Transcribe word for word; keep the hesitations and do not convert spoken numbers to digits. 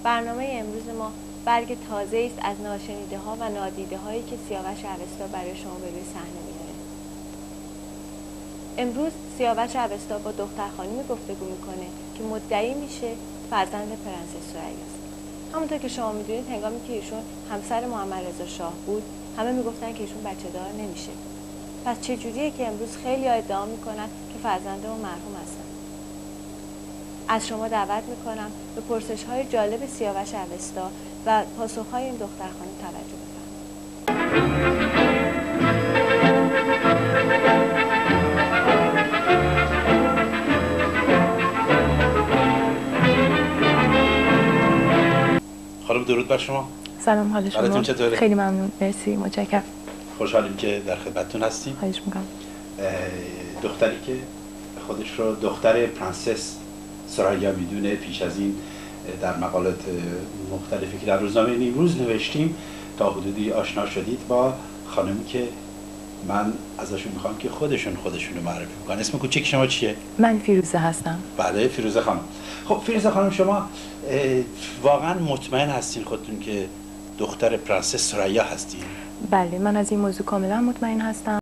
برنامه امروز ما برگ تازه است از ناشنیده ها و نادیده هایی که سیاوش اوستا برای شما به روی صحنه میاره. امروز سیاوش اوستا با دختر خانمی گفتگو میکنه که مدعی میشه فرزند پرنسس ثریا است. همونطور که شما میدونید هنگامی که ایشون همسر محمد رضا شاه بود، همه میگفتن که ایشون بچه دار نمیشه. پس چه جوریه که امروز خیلی ادعا میکنن که فرزند اون مرحوم هستن؟ از شما دعوت میکنم به پرسش های جالب سیاوش اوستا و پاسخ های این دختر خانم توجه بفرمایید. خانم درود بر شما. سلام، حال شما؟ حالتون چطوره؟ خیلی ممنون، مرسی، متشکرم. خوشحالیم که در خدمتتون هستیم. خواهش میکنم. دختری که خودش رو دختر پرنسس ثریا میدونه، پیش از این در مقالات مختلفی که در روزنامه نیمروز نوشتیم تا حدودی آشنا شدید با خانمی که من ازشون میخوام که خودشون خودشون رو معرفی کنن. اسم کوچیک شما چیه؟ من فیروزه هستم. بله، فیروزه خانم. خب فیروزه خانم، شما واقعا مطمئن هستین خودتون که دختر پرنسس ثریا هستین؟ بله، من از این موضوع کاملا مطمئن هستم.